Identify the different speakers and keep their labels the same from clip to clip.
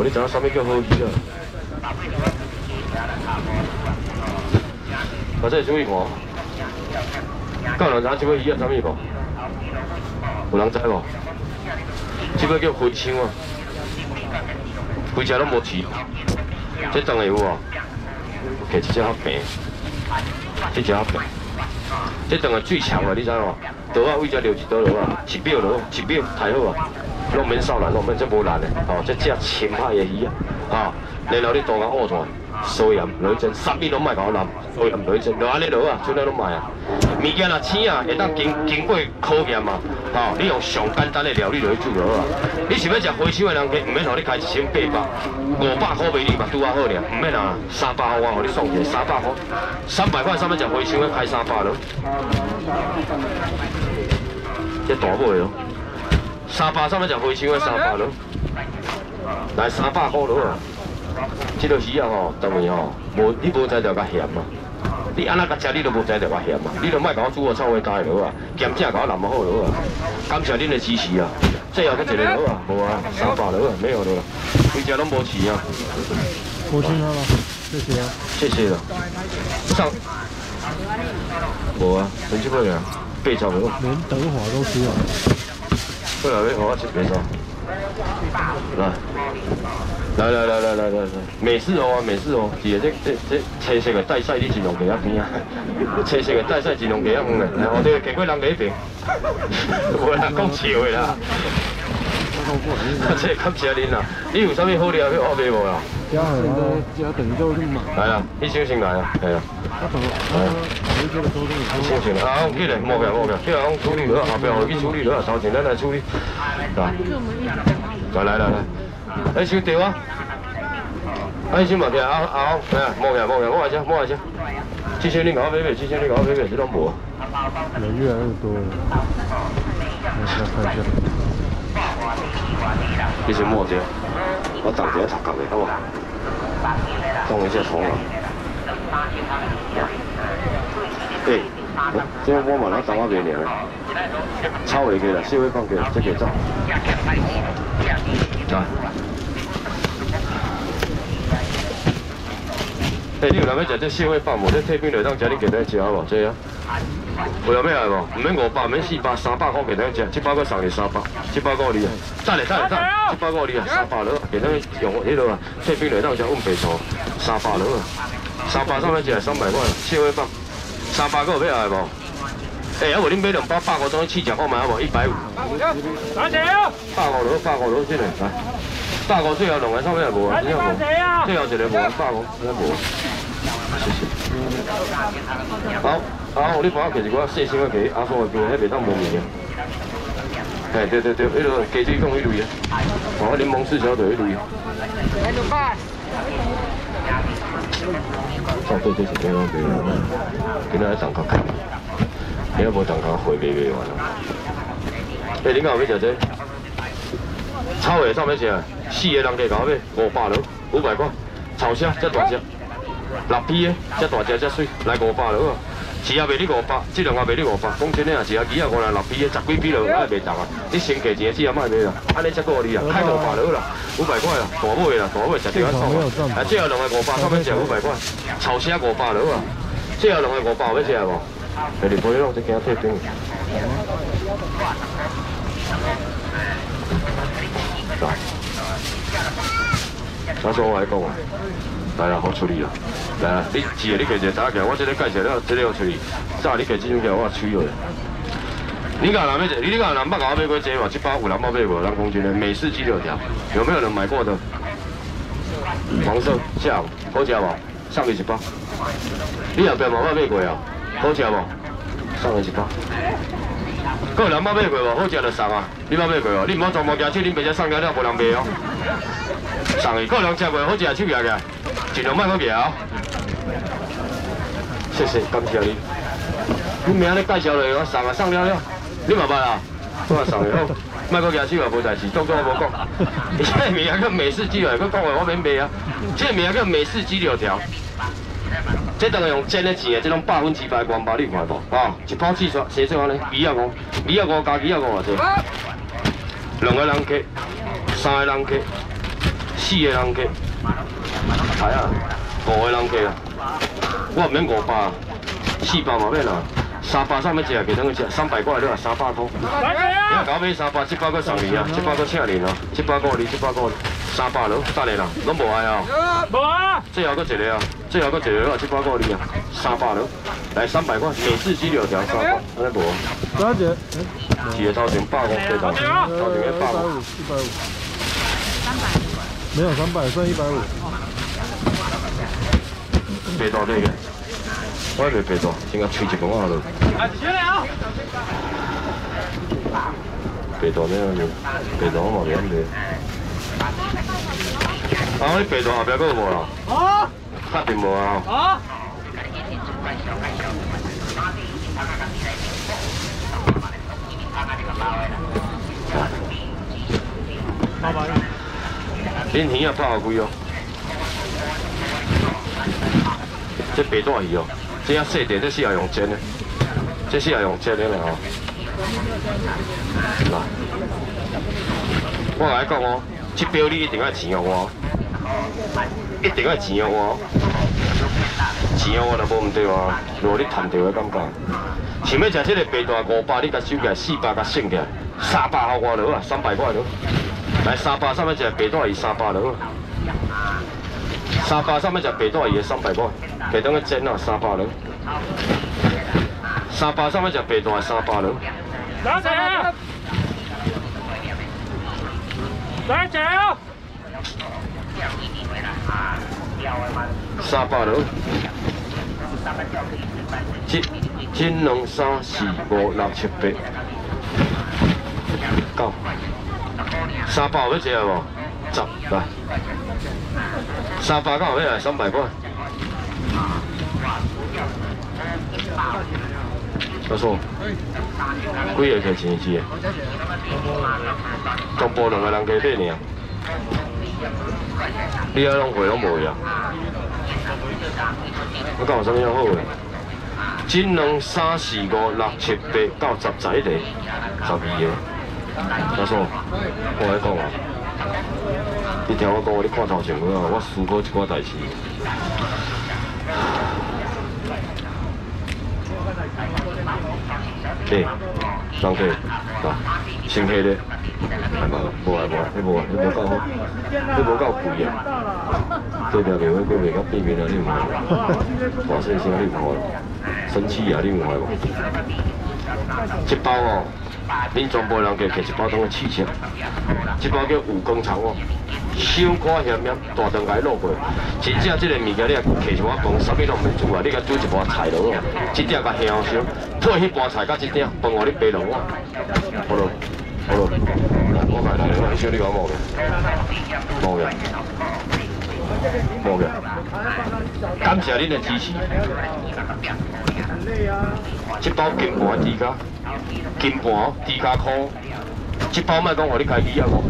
Speaker 1: 你知影啥物叫好鱼啊？啊，这注意看。敢有人知即尾鱼啊啥物无？有人知无？即尾叫飞枪啊，规只拢无刺。这当然有哦，摕一只较平，这只较平。这当然最强啊，你知无？刀啊，为只留一刀落啊，1秒落，1秒太好啊，拢免扫难，拢免这无难的。哦，这只清海的鱼啊，啊，然后你刀甲握住。 收盐落去蒸，3米拢莫甲我淋，收盐落去蒸，就安尼落啊，剩了拢卖啊。物件若青啊，会当经过考验嘛，吼，你用上简单的料理落去煮就好啊。你想要食花手的人，唔免互你开1800、500块卖你嘛，拄啊好尔，唔免啊，300块我互你送起，300块，300块上面食花手，开300咯。这大尾哦，300上面食花手，300咯，来300块咯啊。 这个鱼啊吼，当然吼，你无知着较咸嘛。你安那甲食，你都无知着较咸嘛。你就莫甲我煮个臭味大落啊，咸正甲我淋好落啊。感谢恁的支持啊！最后搁一个落啊，无啊，300落啊，没有了啦，规只拢无饲啊。
Speaker 2: 我听好了，谢谢啊。
Speaker 1: 谢谢了。上。无啊，剩几块啊？800落。
Speaker 2: 连德华都输了。
Speaker 1: 过来，要互我100张。来，美式哦啊，美式哦，是个这青色的带晒，你尽量给遐边啊，青色的带晒尽量给遐远嘞，后头经过人家边，无啦，讲笑的啦。这感谢恁啦，你有啥物好料要学卖无啦？
Speaker 2: 加很多，加等够就买。
Speaker 1: 来啊，你先来啊，系啊。先来，啊，起来，莫起，起来，我处理了，后壁我去处理了，头前咱来处理。来。来收掉啊！哎，先莫起来，啊，莫起，莫来遮。7000你甲我买，这拢无。
Speaker 2: 人越来越多了。看一下。
Speaker 1: 你先莫掉，我等一下头壳的，好不好？放一下葱啊。对，这我嘛拿等我卖尔。炒袂过啦，小火放过，这个走。来。 你有人要食这小火饭无？这退冰落当食，你给咱食好无？这啊，有人要来无？唔免500，免400，300块给咱食，700块送你300，700块你啊！等，700块你啊，300落，给咱用迄落啊，退冰落当食，阮白醋300落啊，300上面食300块，小火饭，300块要来无？啊无恁买2包100块，总去试食看卖好无？150。来者啊！150落进来，来。 150最后2个上面无啊，真正无。最后一个无，150真正无。谢谢。好，你帮我摕一寡细心个鸡，阿叔个鸡，迄袂当无面啊。嘿，对，迄落鸡水讲迄类啊，我柠檬4小就迄类。哦，对，这是今仔卖啊，今仔重较开，今仔无重较货卖完啊。恁敢有要食这？ 炒的上面写4个人加搞买500落，500块。炒虾这大只，6批的这大只这水，来500落啊。是也卖你500，这两个卖你500。讲真的啊，是啊，鱼啊5来6批的10几批落，爱卖重啊。你先价钱只也卖卖啦，安尼才够你啊，开500落啦，500块啦，大尾啦，大尾食着较爽啊。啊，最后2个500，上面写500块。炒虾500落啊，最后2个500要食无？下日杯咯，这惊退冰。 来，啥说我来讲啊？来啦，好处理啦。来啊，你记得你摕一个打起来，我这个介绍了，这个好处理。早你摕这种起来，我吹落。你讲人要你讲人捌甲我买过这嘛？这包有人捌买无？人讲真的，美式鸡柳条，有没有人买过的？黄色下午好吃无？送你1包。你后壁嘛捌买过啊？好吃无？送你1包。 个人捌买过无？好食就送啊！你捌买过无？你唔好全部举手，恁别只送了了，无人卖哦。送伊，个人食过好食，手举起来，尽量莫搁举哦。谢谢，感谢你。你明仔日介绍落我送啊，送了了，你嘛捌啊？我送的好，莫搁举手啊，无代志，当作我无讲。这个名叫美式鸡柳，佮讲话我免卖啊。这个名叫美式鸡柳条。 这当然用真的钱的，这种700%光包你看无？哦，一包4撮，生做安尼，250加250偌济？2个人客，3个人客，4 4个人客，係啊，5个人客啊，我唔免500。 400嘛免啦，300啥物食？其他个食300块了，300块。你若搞买300，700个送你啊，700个请你啊，700个你，700个300了，等下啦，拢无爱啊。无啊。最后搁一个啊，最后搁一个了，700个你啊，300了，来300块，美式鸡柳条300，安尼无。
Speaker 2: 多少钱？
Speaker 1: 一个头前100块，对头，头前150。
Speaker 2: 150。没有300，算150。
Speaker 1: 白大这个。 我袂白大，先甲吹一公仔落。白大咩样？白大我嘛袂晓卖。啊，你白大后壁佫有无啦？啊，确定无啊？啊。恁鱼啊拍偌贵哦？这白大鱼哦。 这要细点，这是要用煎的，这是要用煎的啦吼。嗱，我来讲哦，这表你一定要钱哦我，一定要钱哦我，钱哦我就无唔对啊，如果你赚到的感觉。想要食这个白大500，你甲收起来400，甲省起来300互我落啊，300块落。来300，上面食白大鱼300落。300上面食白大鱼的300块。 给等个煎啊，300了。300上面食白大300了。多少钱？多少钱啊？300了。1、2、3、4、5、6、7、8、9。300有要食无？10来。300敢有要来300块？ 阿叔，几个客钱一个？中部2个人加买尔，你遐拢会拢无呀？我讲有啥物样好诶？1、2、3、4、5、6、7、8、9、10、11个，12个。阿叔，我来讲啊，你听我讲，你看头前个啊，我思考一寡代志。 对，人客，啊，新客咧，系嘛？无啊无啊，你无啊，你无够好，你无够贵啊！对条面我过袂到变面啊，你唔系无？大细声你唔系，生气啊你唔系无？一包哦，恁全部人加摕一包当个试吃，一包叫蜈蚣肠哦。 小可咸咸，大肠甲伊落过，真正即个物件你若摕一碗饭，啥物拢袂煮啊！你甲煮一盘菜落哦，一点甲香烧，配迄盘菜甲一点饭互你白两碗，好咯，好咯，我来，我小你讲冇嘅，冇嘅，冇嘅，感谢恁的支持。一包金盘猪脚，金盘猪脚块，一包莫讲互你家己啊无。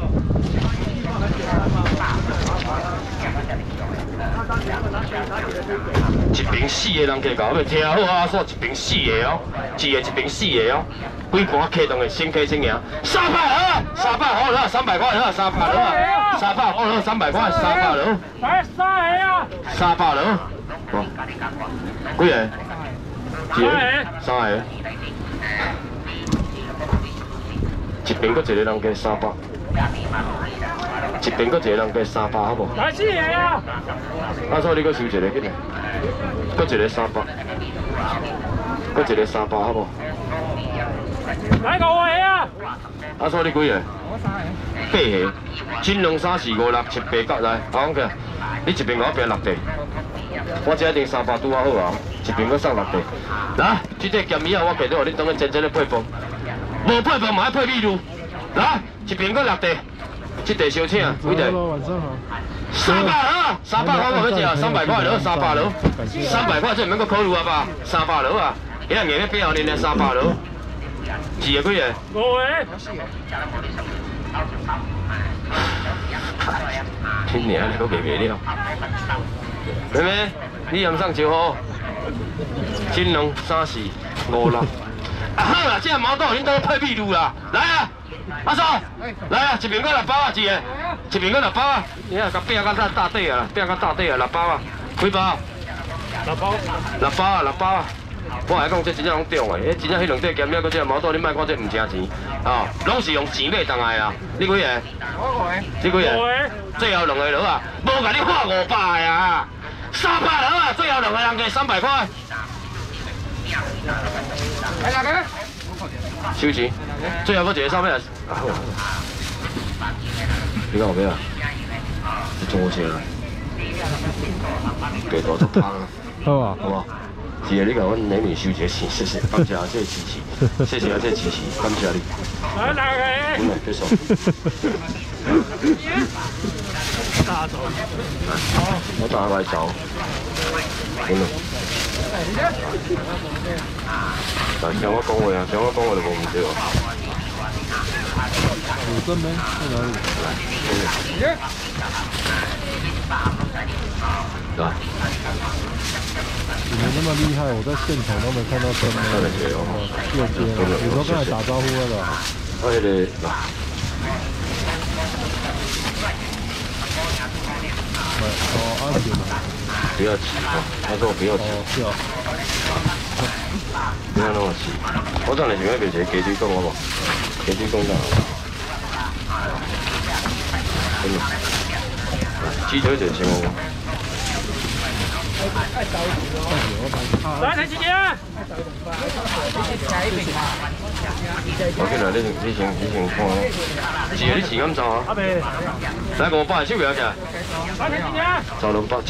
Speaker 1: 一瓶4个人加搞，要听好啊！说一瓶4个哦，一个4个哦，几盘客动的先客先赢，300好，300好了，300块了，300了，300好了，300块，300了，来3个啊，300了，好，几个？3个，一瓶搁一个人加300。 一边搁一个人加300，好无？来4个啊！啊，所以你搁收一个紧来，搁一个300，搁一个300，好无？来5个啊！啊，所以你几个？8个。1、2、3、4、5、6、7、8、9来，我讲起，你一边我变6地，我这一定300拄啊好啊，一边搁送6地。来，这个咸鱼啊，我给到你当个真正的配方，无配方嘛爱配米露。来，一边搁6地。 这地小请几地？300啊，300块我要食，300块了，300了，300块这唔免搁考虑啊吧，300了啊，伊若硬咧变后恁咧300了，一个几个？5个。天娘，你都卖袂了。妹妹，你盐送招好，1、2、3、4、5、6。啊好啦，这毛豆恁当配秘鲁啦，来啊！阿叔，来啊！一边搁6包啊，一个一边个6包啊！你看，甲饼到大底啊，饼到大底啊，6包啊，几包？6包。6包啊，6包啊！我来讲，这真正拢中诶，迄真正迄两块咸了，搁这毛肚，你莫看这唔正钱，哦，拢是用钱买上来啊！你几个？我5个。你几个？5个。最后2个落啊，无甲你花500个啊，300落啊，最后2个人加300块。来哪个？收钱。最后搁一个300啊。你讲有咩啊？你做钱啊？给多少汤啊？
Speaker 2: 好啊，
Speaker 1: 好不好？是啊，你甲阮美女收一个钱，谢谢，感谢啊，这支持，谢谢啊，这支持，感谢你。来哪个？嗯，结束。打走。我打来走。嗯。但像我讲话啊，像我讲话就无唔对哦。
Speaker 2: 有正门在哪里？
Speaker 1: 来。
Speaker 2: 你们那么厉害，我在现场都没看到正门。右边，你说刚才打招呼了的。
Speaker 1: 我迄个来。
Speaker 2: 哦，安全吗？
Speaker 1: 不要急，他说我不要急。
Speaker 2: 是啊。
Speaker 1: 不要那么急。我昨日想要卖一个鸡腿公，好无？鸡腿公哪？真的。鸡腿就千5。来，陈姐姐。我进来，你先看。是啊，你钱敢找啊？来500，收袂起。来，陈姐姐。找200。